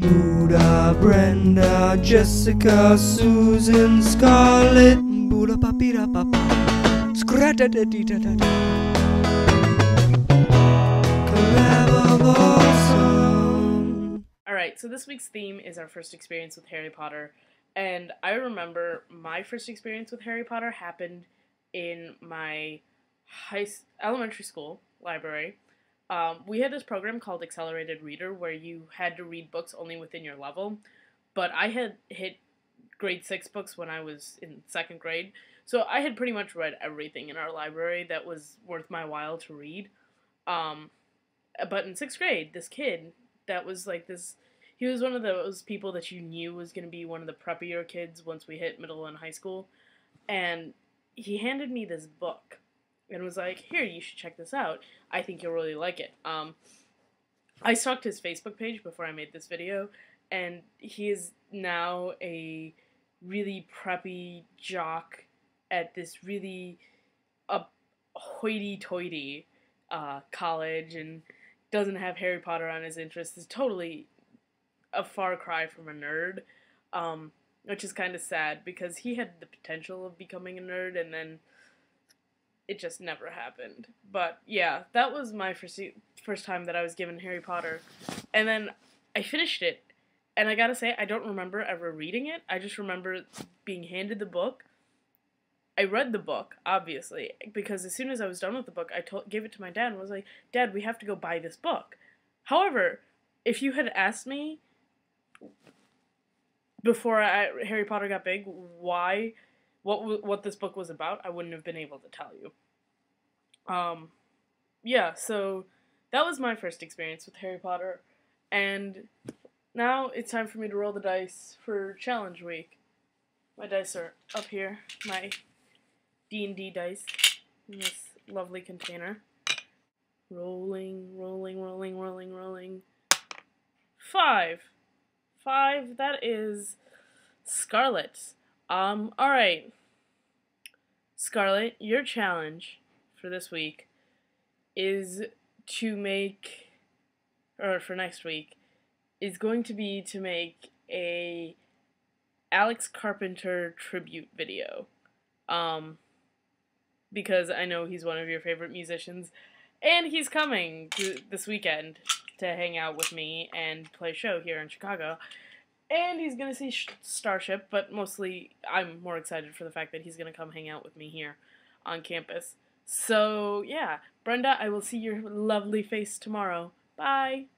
Buddha, Brenda, Jessica, Susan, Scarlett, Buddha, papira, papa, scratadadidadada. Alright, so this week's theme is our first experience with Harry Potter, and I remember my first experience with Harry Potter happened in my elementary school library. We had this program called Accelerated Reader where you had to read books only within your level, but I had hit grade 6 books when I was in 2nd grade, so I had pretty much read everything in our library that was worth my while to read. But in 6th grade, this kid that was like this, he was one of those people that you knew was going to be one of the preppier kids once we hit middle and high school, and he handed me this book and was like, here, you should check this out. I think you'll really like it. I stalked his Facebook page before I made this video, and he is now a really preppy jock at this really hoity-toity college, and doesn't have Harry Potter on his interest. Is totally a far cry from a nerd, which is kind of sad because he had the potential of becoming a nerd, and then it just never happened. But yeah, that was my first time that I was given Harry Potter, and then I finished it, and I gotta say, I don't remember ever reading it. I just remember being handed the book. I read the book, obviously, because as soon as I was done with the book, I gave it to my dad and was like, Dad, we have to go buy this book. However, if you had asked me before Harry Potter got big what this book was about, I wouldn't have been able to tell you. Yeah, so that was my first experience with Harry Potter, and now it's time for me to roll the dice for Challenge Week. My dice are up here, my D&D dice in this lovely container. Rolling, rolling, rolling, rolling, rolling. 5. 5, that is Scarlett. Alright. Scarlett, your challenge for this week is to make, or for next week, is going to be to make a Alex Carpenter tribute video. Because I know he's one of your favorite musicians, and he's coming this weekend to hang out with me and play a show here in Chicago, and he's going to see Starship, but mostly I'm more excited for the fact that he's going to come hang out with me here on campus. So, yeah, Brenda, I will see your lovely face tomorrow. Bye!